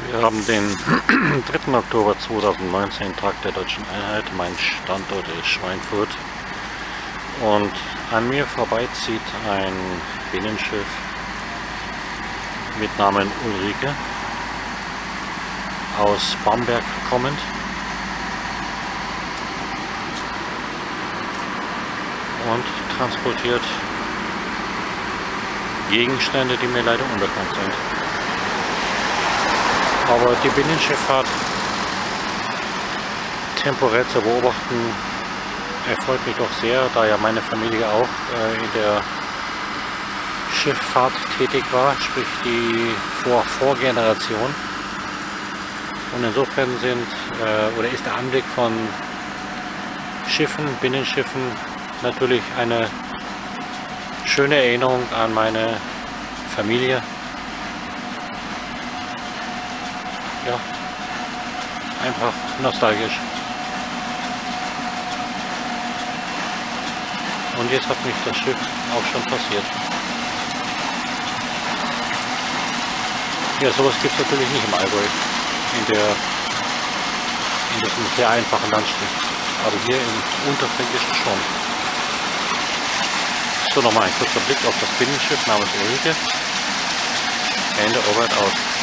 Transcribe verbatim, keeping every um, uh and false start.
Wir haben den dritten Oktober zweitausendneunzehn, Tag der Deutschen Einheit. Mein Standort ist Schweinfurt. Und an mir vorbeizieht ein Binnenschiff mit Namen Ulrike, aus Bamberg kommend. Und transportiert Gegenstände, die mir leider unbekannt sind. Aber die Binnenschifffahrt temporär zu beobachten erfreut mich doch sehr, da ja meine Familie auch äh, in der Schifffahrt tätig war, sprich die Vor Vorgeneration. Und insofern sind äh, oder ist der Anblick von Schiffen, Binnenschiffen natürlich eine schöne Erinnerung an meine Familie. Ja, einfach nostalgisch. Und jetzt hat mich das Schiff auch schon passiert. Ja, sowas gibt es natürlich nicht im Allgäu, in der in diesem sehr einfachen Landstrich. Aber hier im Unterfränkischen schon. So, nochmal ein kurzer Blick auf das Binnenschiff namens Ulrike. Ende, over and out.